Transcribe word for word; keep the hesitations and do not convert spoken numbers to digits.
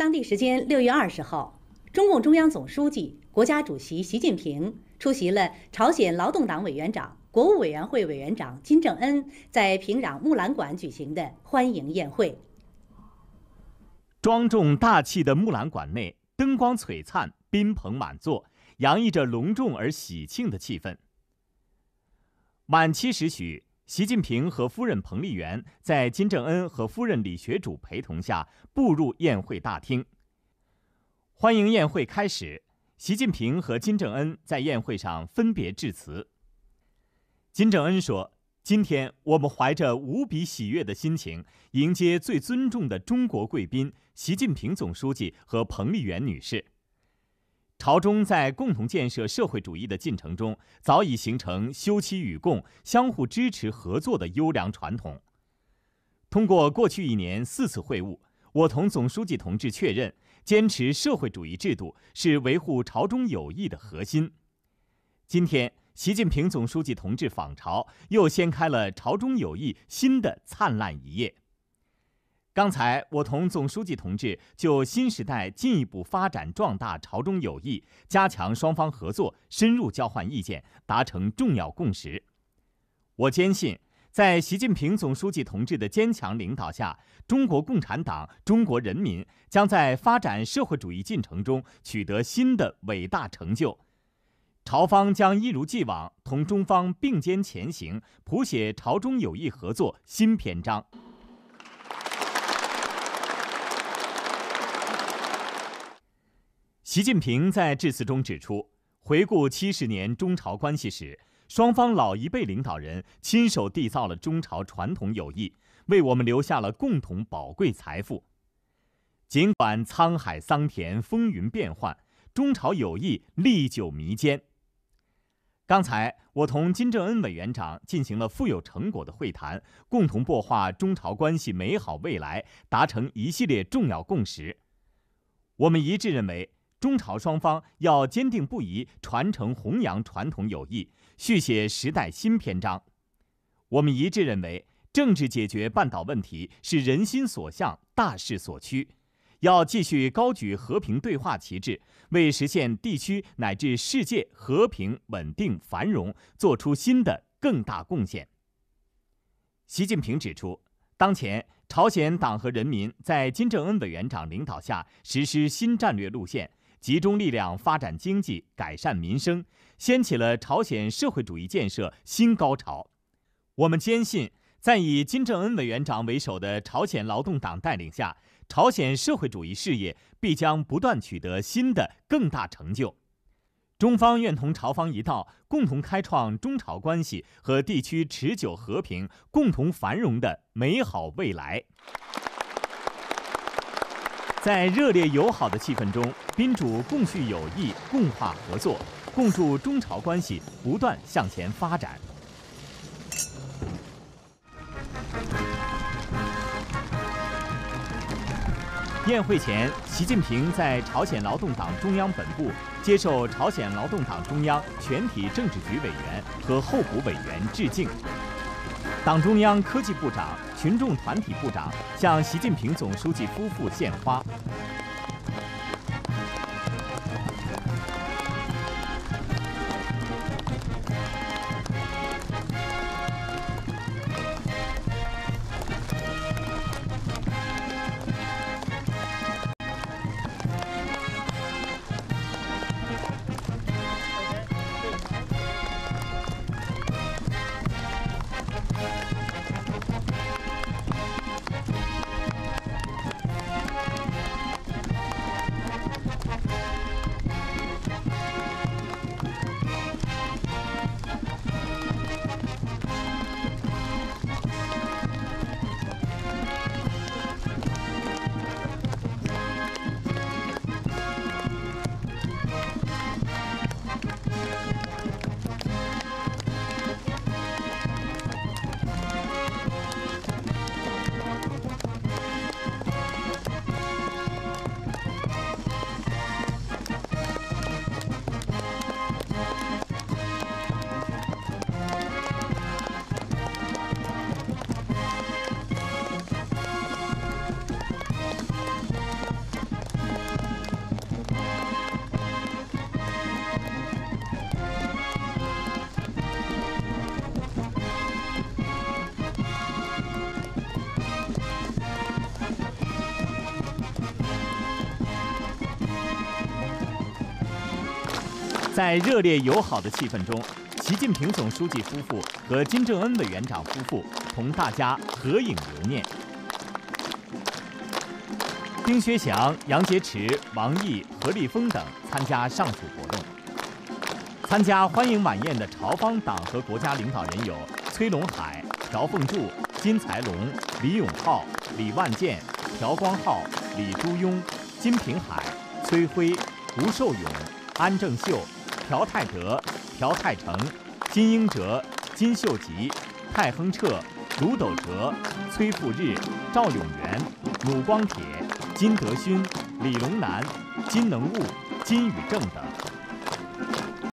当地时间六月二十号，中共中央总书记、国家主席习近平出席了朝鲜劳动党委员长、国务委员会委员长金正恩在平壤木兰馆举行的欢迎宴会。 庄重大气的木兰馆内，灯光璀璨，宾朋满座，洋溢着隆重而喜庆的气氛。晚七时许，习近平和夫人彭丽媛在金正恩和夫人李学主陪同下步入宴会大厅。欢迎宴会开始，习近平和金正恩在宴会上分别致辞。金正恩说：“今天我们怀着无比喜悦的心情，迎接最尊重的中国贵宾习近平总书记和彭丽媛女士。朝中在共同建设社会主义的进程中，早已形成休戚与共、相互支持合作的优良传统。通过过去一年四次会晤，我同总书记同志确认，坚持社会主义制度是维护朝中友谊的核心。今天，习近平总书记同志访朝，又掀开了朝中友谊新的灿烂一页。刚才我同总书记同志就新时代进一步发展壮大朝中友谊、加强双方合作深入交换意见，达成重要共识。我坚信，在习近平总书记同志的坚强领导下，中国共产党、中国人民将在发展社会主义进程中取得新的伟大成就。朝方将一如既往同中方并肩前行，谱写朝中友谊合作新篇章。习近平在致辞中指出，回顾七十年中朝关系史，双方老一辈领导人亲手缔造了中朝传统友谊，为我们留下了共同宝贵财富。尽管沧海桑田、风云变幻，中朝友谊历久弥坚。刚才我同金正恩委员长进行了富有成果的会谈，共同擘画中朝关系美好未来，达成一系列重要共识。我们一致认为，中朝双方要坚定不移传承弘扬传统友谊，续写时代新篇章。我们一致认为，政治解决半岛问题是人心所向、大势所趋，要继续高举和平对话旗帜，为实现地区乃至世界和平、稳定、繁荣做出新的更大贡献。习近平指出，当前朝鲜党和人民在金正恩委员长领导下实施新战略路线，集中力量发展经济、改善民生，掀起了朝鲜社会主义建设新高潮。我们坚信，在以金正恩委员长为首的朝鲜劳动党带领下，朝鲜社会主义事业必将不断取得新的更大成就。中方愿同朝方一道，共同开创中朝关系和地区持久和平、共同繁荣的美好未来。在热烈友好的气氛中，宾主共叙友谊、共话合作，共筑中朝关系不断向前发展。宴会前，习近平在朝鲜劳动党中央本部接受朝鲜劳动党中央全体政治局委员和候补委员致敬。党中央科技部长、群众团体部长向习近平总书记夫妇献花。 在热烈友好的气氛中，习近平总书记夫妇和金正恩委员长夫妇同大家合影留念。丁薛祥、杨洁篪、王毅、何立峰等参加上述活动。参加欢迎晚宴的朝方党和国家领导人有崔龙海、朴凤柱、金才龙、李永浩、李万健、朴光浩、李都庸、金平海、崔辉、吴寿勇、安正秀、朴泰德、朴泰成、金英哲、金秀吉、泰亨彻、卢斗哲、崔富日、赵永元、鲁光铁、金德勋、李龙南、金能悟、金宇正等。